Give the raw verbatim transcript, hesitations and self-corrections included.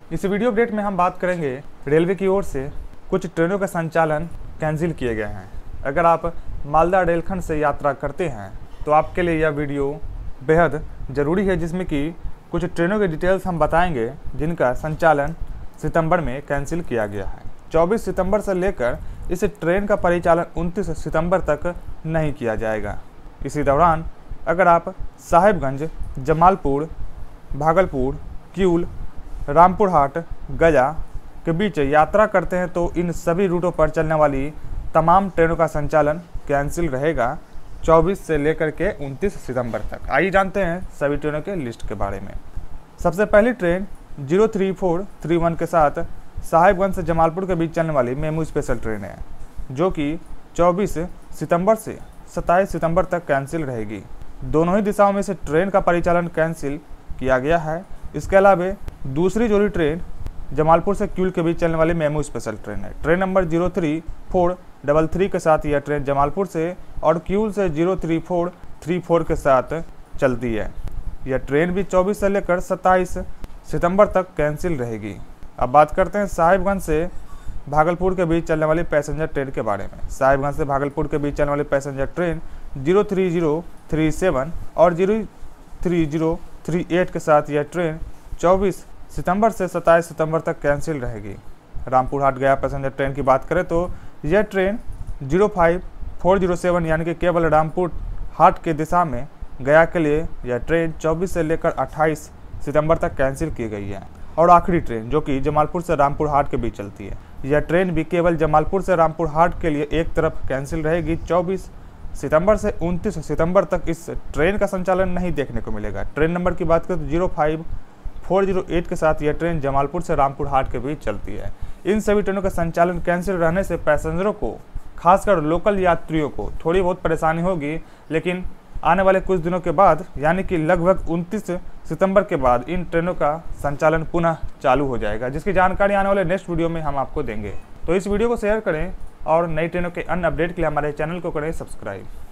इस video update में हम बात करेंगे रेलवे की ओर से कुछ ट्रेनों का संचालन कैंसिल किए गए हैं। अगर आप मालदा रेलखंड से यात्रा करते हैं तो आपके लिए यह वीडियो बेहद ज़रूरी है, जिसमें कि कुछ ट्रेनों के डिटेल्स हम बताएंगे जिनका संचालन सितंबर में कैंसिल किया गया है। चौबीस सितंबर से लेकर इस ट्रेन का परिचालन उनतीस सितंबर तक नहीं किया जाएगा। इसी दौरान अगर आप साहिबगंज, जमालपुर, भागलपुर, किऊल, रामपुर हाट, गया के बीच यात्रा करते हैं तो इन सभी रूटों पर चलने वाली तमाम ट्रेनों का संचालन कैंसिल रहेगा चौबीस से लेकर के उनतीस सितंबर तक। आइए जानते हैं सभी ट्रेनों के लिस्ट के बारे में। सबसे पहली train zero three four three one के साथ साहिबगंज से जमालपुर के बीच चलने वाली मेमू स्पेशल ट्रेन है, जो कि चौबीस सितंबर से सत्ताईस सितंबर तक कैंसिल रहेगी। दोनों ही दिशाओं में से ट्रेन का परिचालन कैंसिल किया गया है। इसके अलावा दूसरी जोड़ी ट्रेन जमालपुर से किऊल के बीच चलने वाली मेमू स्पेशल ट्रेन है। Train number zero three four double three के साथ यह ट्रेन जमालपुर से और किऊल से zero three four three four के साथ चलती है। यह ट्रेन भी चौबीस से लेकर सत्ताईस सितंबर तक कैंसिल रहेगी। अब बात करते हैं साहिबगंज से भागलपुर के बीच चलने वाली पैसेंजर ट्रेन के बारे में। साहिबगंज से भागलपुर के बीच चलने वाली passenger train zero three zero three seven और zero three zero three eight के साथ यह ट्रेन चौबीस सितंबर से सत्ताईस सितंबर तक कैंसिल रहेगी। रामपुर हाट गया पैसेंजर ट्रेन की बात करें तो यह train zero five four zero seven यानी कि केवल रामपुर हाट के दिशा में गया के लिए यह ट्रेन चौबीस से लेकर अट्ठाईस सितंबर तक कैंसिल की गई है। और आखिरी ट्रेन जो कि जमालपुर से रामपुर हाट के बीच चलती है, यह ट्रेन भी केवल जमालपुर से रामपुर हाट के लिए एक तरफ कैंसिल रहेगी। चौबीस सितंबर से उनतीस सितंबर तक इस ट्रेन का संचालन नहीं देखने को मिलेगा। ट्रेन नंबर की बात करें तो zero five four zero eight के साथ यह ट्रेन जमालपुर से रामपुर हाट के बीच चलती है। इन सभी ट्रेनों का संचालन कैंसिल रहने से पैसेंजरों को, खासकर लोकल यात्रियों को थोड़ी बहुत परेशानी होगी, लेकिन आने वाले कुछ दिनों के बाद यानी कि लगभग उनतीस सितंबर के बाद इन ट्रेनों का संचालन पुनः चालू हो जाएगा, जिसकी जानकारी आने वाले नेक्स्ट वीडियो में हम आपको देंगे। तो इस वीडियो को शेयर करें और नई ट्रेनों के अन्य अपडेट के लिए हमारे चैनल को करें सब्सक्राइब।